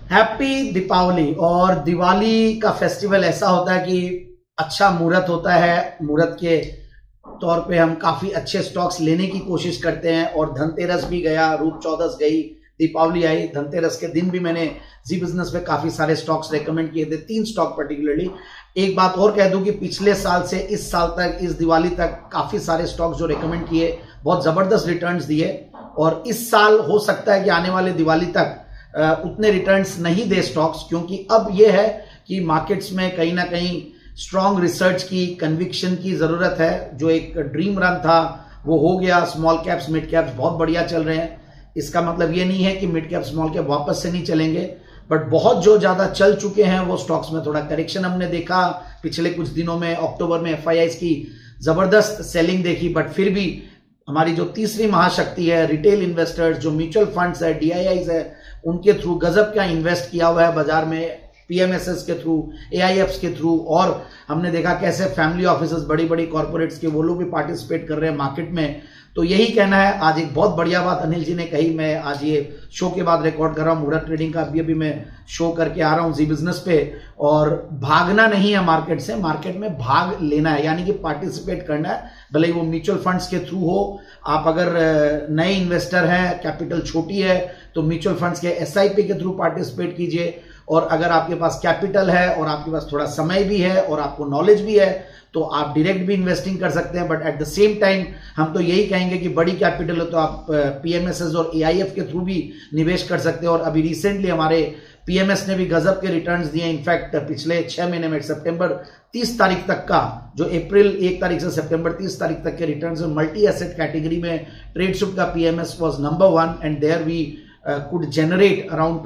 Happy Deepawali. और दिवाली का festival ऐसा होता है कि अच्छा मुहूर्त होता है। मुहूर्त के तौर पे हम काफी अच्छे स्टॉक्स लेने की कोशिश करते हैं। और धनतेरस भी गया, रूप चौदस गई, दीपावली आई। धनतेरस के दिन भी मैंने जी बिजनेस पे काफी सारे स्टॉक्स रेकमेंड किए थे, 3 स्टॉक पर्टिकुलरली। एक बात और कह दूं कि पिछले साल से इस साल तक, इस दिवाली तक काफी सारे स्टॉक्स जो रेकमेंड किए, बहुत जबरदस्त रिटर्न्स दिए। और इस साल हो सकता है कि आने वाले दिवाली तक उतने रिटर्न्स नहीं दे स्टॉक्स, क्योंकि अब यह है कि मार्केट्स में कहीं ना कहीं स्ट्रॉन्ग रिसर्च की, कन्विक्शन की जरूरत है। जो एक ड्रीम रन था वो हो गया। स्मॉल कैप्स, मिड कैप्स बहुत बढ़िया चल रहे हैं। इसका मतलब ये नहीं है कि मिड कैप, स्मॉल कैप वापस से नहीं चलेंगे, बट बहुत जो ज्यादा चल चुके हैं वो स्टॉक्स में थोड़ा करेक्शन हमने देखा पिछले कुछ दिनों में। अक्टूबर में एफआईआईज की जबरदस्त सेलिंग देखी, बट फिर भी हमारी जो तीसरी महाशक्ति है, रिटेल इन्वेस्टर्स, जो म्यूचुअल फंड्स है, डीआईआईज है, उनके थ्रू गजब का इन्वेस्ट किया हुआ है बाजार में, पीएमएसएस के थ्रू, एआईएफ्स के थ्रू। और हमने देखा कैसे फैमिली ऑफिसेस, बड़ी बड़ी कॉर्पोरेट्स के, वो लोग भी पार्टिसिपेट कर रहे हैं मार्केट में। तो यही कहना है। आज एक बहुत बढ़िया बात अनिल जी ने कही, मैं आज ये शो के बाद रिकॉर्ड कर रहा हूँ। मुहूर्त ट्रेडिंग का अभी मैं शो करके आ रहा हूँ जी बिजनेस पे। और भागना नहीं है मार्केट से, मार्केट में भाग लेना है, यानी कि पार्टिसिपेट करना है। भले ही वो म्यूचुअल फंड्स के थ्रू हो, आप अगर नए इन्वेस्टर हैं, कैपिटल छोटी है, तो म्यूचुअल फंड्स के एसआईपी के थ्रू पार्टिसिपेट कीजिए। और अगर आपके पास कैपिटल है और आपके पास थोड़ा समय भी है और आपको नॉलेज भी है, तो आप डायरेक्ट भी इन्वेस्टिंग कर सकते हैं। But at the same time हम तो यही कहेंगे कि बड़ी कैपिटल हो तो आप पीएमएसएस और एआईएफ के थ्रू भी निवेश कर सकते हैं। और अभी रिसेंटली हमारे पीएमएस ने भी गजब के रिटर्न्स दिए। इनफैक्ट पिछले 6 महीने में, सितंबर 30 तारीख तक का, जो अप्रैल 1 तारीख से सितंबर 30 तारीख तक के रिटर्न्स में मल्टी एसेट कैटेगरी में ट्रेडसुप का PMS was number 1 and there we could generate around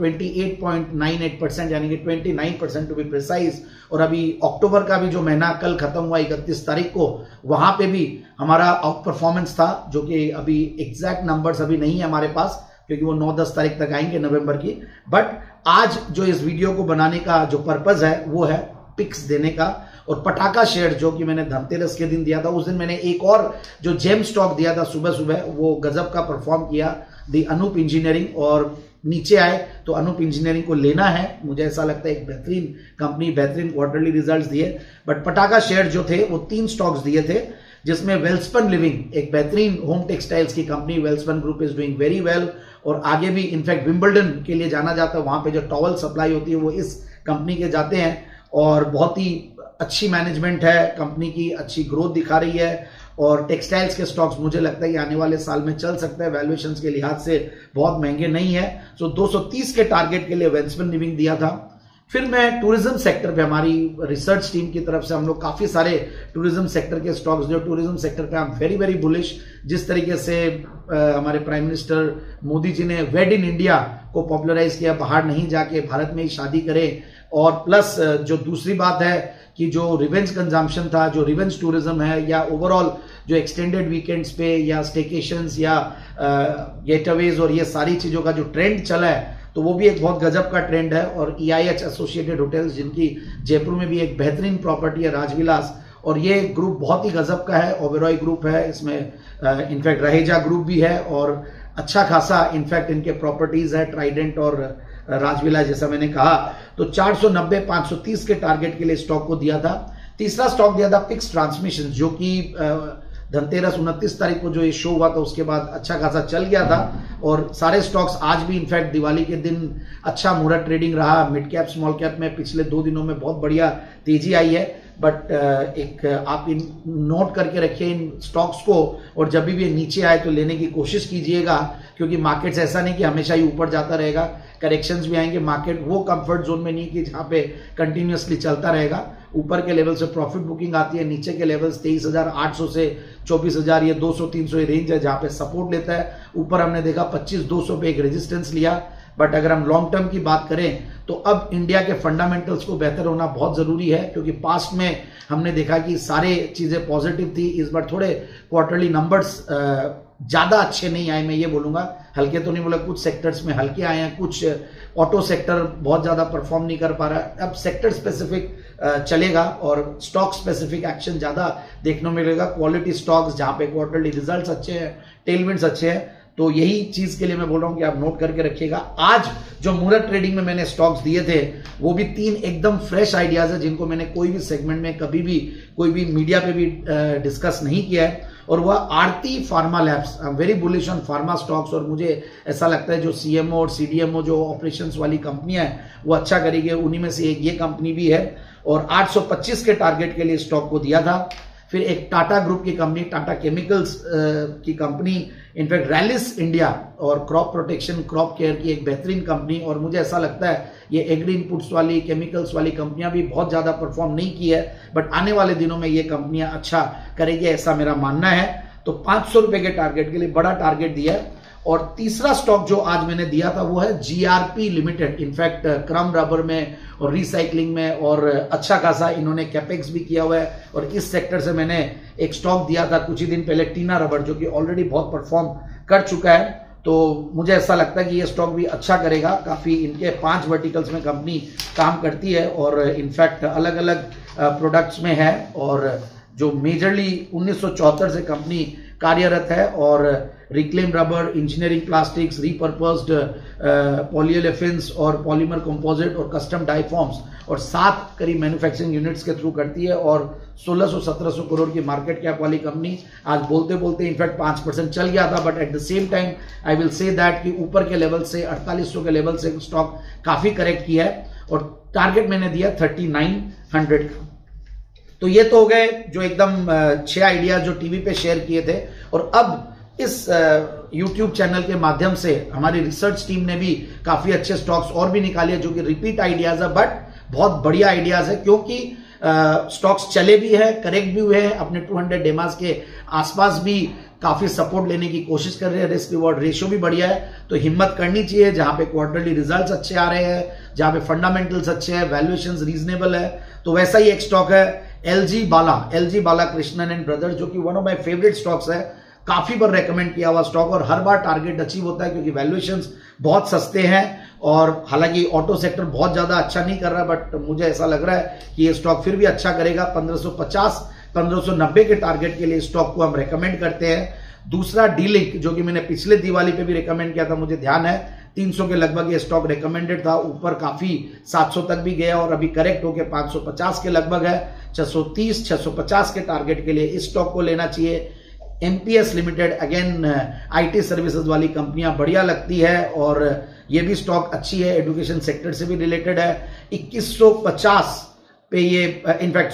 28.98%, यानी कि 29% टू बी प्रिसाइज। और अभी अक्टूबर का भी जो महीना कल खत्म हुआ 31 तारीख को, वहां पे भी हमारा आउट परफॉर्मेंस था, जो कि अभी एग्जैक्ट नंबर्स अभी नहीं है हमारे पास, क्योंकि वो 9-10 तारीख तक आएंगे नवंबर की। बट आज जो इस वीडियो को बनाने का जो पर्पज है वो है पिक्स देने का। और पटाखा शेयर जो कि मैंने धनतेरस के दिन दिया था, उस दिन मैंने एक और जो जेम स्टॉक दिया था सुबह सुबह, वो गजब का परफॉर्म किया, दी अनूप इंजीनियरिंग। और नीचे आए तो अनूप इंजीनियरिंग को लेना है, मुझे ऐसा लगता है एक बेहतरीन कंपनी, बेहतरीन क्वार्टरली रिजल्ट्स दिए। बट पटाखा शेयर जो थे वो 3 स्टॉक्स दिए थे, जिसमें वेल्सपन लिविंग, एक बेहतरीन होम टेक्सटाइल्स की कंपनी, Welspun group is doing very well. और आगे भी इनफैक्ट विंबलडन के लिए जाना जाता है, वहां पे जो टॉवल सप्लाई होती है वो इस कंपनी के जाते हैं। और बहुत ही अच्छी मैनेजमेंट है कंपनी की, अच्छी ग्रोथ दिखा रही है। और टेक्सटाइल्स के स्टॉक्स मुझे लगता है कि आने वाले साल में चल सकता है, वैल्यूएशंस के लिहाज से बहुत महंगे नहीं है। सो 230 के टारगेट के लिए वेल्सपन लिविंग दिया था। फिर मैं टूरिज्म सेक्टर पे, हमारी रिसर्च टीम की तरफ से हम लोग काफी सारे टूरिज्म सेक्टर के स्टॉक्स, जो टूरिज्म सेक्टर पे हम वेरी वेरी बुलिश। जिस तरीके से हमारे प्राइम मिनिस्टर मोदी जी ने वेड इन इंडिया को पॉपुलराइज किया, बाहर नहीं जाके भारत में ही शादी करें। और प्लस जो दूसरी बात है कि जो रिवेंज कंजम्पशन था, जो रिवेंज टूरिज्म है, या ओवरऑल जो एक्सटेंडेड वीकेंड्स पे या स्टेकेशंस या गेटअवेज और ये सारी चीजों का जो ट्रेंड चला है, तो वो भी एक बहुत गजब का ट्रेंड है। और EIH एसोसिएटेड होटल्स, जिनकी जयपुर में भी एक बेहतरीन प्रॉपर्टी है, राजविलास, और ये ग्रुप बहुत ही गजब का है। ओबेरॉय ग्रुप है, इसमें इनफैक्ट रहेजा ग्रुप भी है, और अच्छा खासा इनफैक्ट इनके प्रॉपर्टीज है, ट्राइडेंट और राजविलास, जैसा मैंने कहा। तो 490-530 के टारगेट के लिए स्टॉक को दिया था। तीसरा स्टॉक दिया था पिक्स ट्रांसमिशन, जो कि धनतेरस 29 तारीख को जो ये शो हुआ था उसके बाद अच्छा खासा चल गया था। और सारे स्टॉक्स आज भी इनफैक्ट दिवाली के दिन अच्छा मुहूर्त ट्रेडिंग रहा। मिड कैप, स्मॉल कैप में पिछले 2 दिनों में बहुत बढ़िया तेजी आई है। बट एक आप इन नोट करके रखिए इन स्टॉक्स को, और जब भी ये नीचे आए तो लेने की कोशिश कीजिएगा, क्योंकि मार्केट्स ऐसा नहीं कि हमेशा ही ऊपर जाता रहेगा, करेक्शंस भी आएंगे। मार्केट वो कंफर्ट जोन में नहीं कि जहां पे कंटिन्यूअसली चलता रहेगा। ऊपर के लेवल से प्रॉफिट बुकिंग आती है, नीचे के लेवल्स 23,800 से 24,000, ये 200-300 रेंज है जहां पे सपोर्ट लेता है। ऊपर हमने देखा 25,200 पे एक रेजिस्टेंस लिया। बट अगर हम लॉन्ग टर्म की बात करें तो अब इंडिया के फंडामेंटल्स को बेहतर होना बहुत जरूरी है, क्योंकि पास्ट में हमने देखा कि सारे चीजें पॉजिटिव थी। इस बार थोड़े क्वार्टरली नंबर्स ज्यादा अच्छे नहीं आए, मैं ये बोलूंगा। हल्के तो नहीं बोला, कुछ सेक्टर्स में हल्के आए हैं, कुछ ऑटो सेक्टर बहुत ज्यादा परफॉर्म नहीं कर पा रहा है। अब सेक्टर स्पेसिफिक चलेगा और स्टॉक स्पेसिफिक एक्शन ज्यादा देखने को मिलेगा। क्वालिटी स्टॉक्स जहां पे क्वार्टरली रिजल्ट्स अच्छे हैं, टेलविंड्स अच्छे हैं, तो यही चीज के लिए मैं बोल रहा हूं कि आप नोट करके रखिएगा। आज जो मुहूर्त ट्रेडिंग में मैंने स्टॉक्स दिए थे वो भी 3 एकदम फ्रेश आइडियाज है, जिनको मैंने कोई भी सेगमेंट में कभी भी कोई भी मीडिया पे भी डिस्कस नहीं किया है। और वह Aarti pharma labs, I am very bullish on pharma stocks, और मुझे ऐसा लगता है जो सीएमओ और सीडीएमओ जो ऑपरेशंस वाली कंपनियां हैं वो अच्छा करेगी, उन्हीं में से एक ये कंपनी भी है। और 825 के टारगेट के लिए स्टॉक को दिया था। फिर एक टाटा ग्रुप की कंपनी, टाटा केमिकल्स की कंपनी, इनफैक्ट रैलिस इंडिया और क्रॉप प्रोटेक्शन क्रॉप केयर की एक बेहतरीन कंपनी, और मुझे ऐसा लगता है ये एग्री इनपुट्स वाली केमिकल्स वाली कंपनियां भी बहुत ज्यादा परफॉर्म नहीं की है, बट आने वाले दिनों में ये कंपनियां अच्छा करेगी ऐसा मेरा मानना है। तो 500 रुपए के टारगेट के लिए बड़ा टारगेट दिया है। और तीसरा स्टॉक जो आज मैंने दिया था वो है GRP limited. In fact crumb rubber में और रिसाइकलिंग में और अच्छा खासा इन्होंने कैपेक्स भी किया हुआ है, और इस सेक्टर से मैंने एक स्टॉक दिया था कुछ ही दिन पहले, टीना रबर, जो कि ऑलरेडी बहुत परफॉर्म कर चुका है। तो मुझे ऐसा लगता है कि ये स्टॉक भी अच्छा करेगा। काफी इनके 5 वर्टिकल्स में कंपनी काम करती है और इनफैक्ट अलग अलग प्रोडक्ट्स में है, और जो मेजरली 1974 से कंपनी कार्यरत है, और reclaim rubber, engineering plastics, repurposed polyolefins और पॉलीमर कंपोजिट और कस्टम डाईफॉर्म्स, और 7 करीब मैन्युफैक्चरिंग यूनिट्स के थ्रू करती है, और 1600-1700 करोड़ की मार्केट कैप वाली कंपनी। आज बोलते बोलते इनफैक्ट 5% चल गया था, but at the same time I will say that कि ऊपर के लेवल से 4800 के लेवल से स्टॉक काफी करेक्ट किया है, और टारगेट मैंने दिया 3900 का। तो ये तो हो गए जो एकदम 6 आइडियाज जो टीवी पे शेयर किए थे। और अब इस YouTube चैनल के माध्यम से हमारी रिसर्च टीम ने भी काफी अच्छे स्टॉक्स और भी निकाले जो कि रिपीट आइडियाज है, बट बहुत बढ़िया आइडियाज है, क्योंकि स्टॉक्स चले भी है, करेक्ट भी हुए हैं, अपने 200 डेमास के आसपास भी काफी सपोर्ट लेने की कोशिश कर रहे हैं, रिस्क रिवॉर्ड रेशियो भी बढ़िया है। तो हिम्मत करनी चाहिए, जहां पे क्वार्टरली रिजल्ट्स अच्छे आ रहे हैं, जहां पे फंडामेंटल्स अच्छे हैं, वैल्यूएशंस रीजनेबल है। तो वैसा ही एक स्टॉक है LG Bala Krishnan and brothers, जो कि one of my favourite stocks है। काफी बार रेकमेंड किया हुआ स्टॉक, और हर बार टारगेट अचीव होता है, क्योंकि वैल्यूएशंस बहुत सस्ते हैं। और हालांकि ऑटो सेक्टर बहुत ज्यादा अच्छा नहीं कर रहा, बट मुझे ऐसा लग रहा है कि ये स्टॉक फिर भी अच्छा करेगा। 1550-1590 के टारगेट के लिए स्टॉक को हम रेकमेंड करते हैं। दूसरा डी-लिंक, जो कि मैंने पिछले दिवाली पे भी रेकमेंड किया था, मुझे ध्यान है 300 के लगभग ये स्टॉक रेकमेंडेड था, ऊपर काफी 700 तक भी गया, और अभी करेक्ट होकर 550 के लगभग है। 630-650 के टारगेट के लिए इस स्टॉक को लेना चाहिए। MPS limited, again IT services वाली कंपनियां बढ़िया लगती है, और ये भी स्टॉक अच्छी है, एजुकेशन सेक्टर से भी रिलेटेड है। 2150 पे ये इनफैक्ट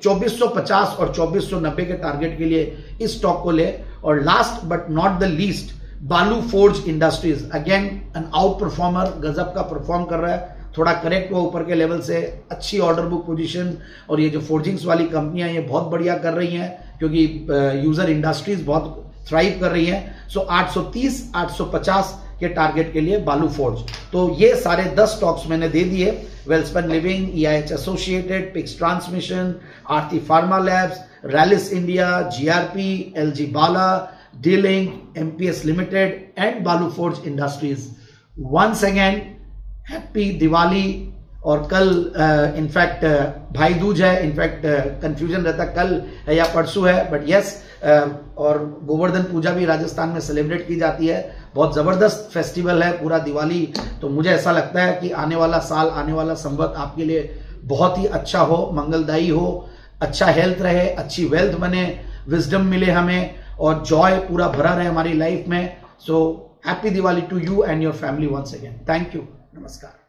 2450 और 2490 के टारगेट के लिए इस स्टॉक को ले। और last but not the least, Balu forge industries, again an outperformer, गजब का परफॉर्म कर रहा है, थोड़ा करेक्ट हुआ ऊपर के लेवल से, अच्छी ऑर्डर बुक पोजीशन, और ये जो फोर्जिंग्स वाली कंपनियां ये बहुत बढ़िया कर रही हैं, क्योंकि यूजर इंडस्ट्रीज बहुत थ्राइव कर रही हैं। सो 830-850 के टारगेट के लिए बालू फोर्ज। तो ये सारे 10 स्टॉक्स मैंने दे दिए, Welspun living, EIH associated, pix transmission, Aarti pharma labs, Rallis India, GRP, LG Bala, D-Link, MPS limited and Balu forge industries. Once again happy Diwali. और कल इनफैक्ट भाई दूज है, इनफैक्ट कंफ्यूजन रहता कल है या परसों है, बट यस, और गोवर्धन पूजा भी राजस्थान में सेलिब्रेट की जाती है। बहुत जबरदस्त फेस्टिवल है पूरा दिवाली। तो मुझे ऐसा लगता है कि आने वाला साल, आने वाला संवत आपके लिए बहुत ही अच्छा हो, मंगलदायी हो, अच्छा हेल्थ रहे, अच्छी वेल्थ बने, विजडम मिले हमें, और जॉय पूरा भरा रहे हमारी लाइफ में। So happy Diwali to you and your family once again. Thank you, नमस्कार।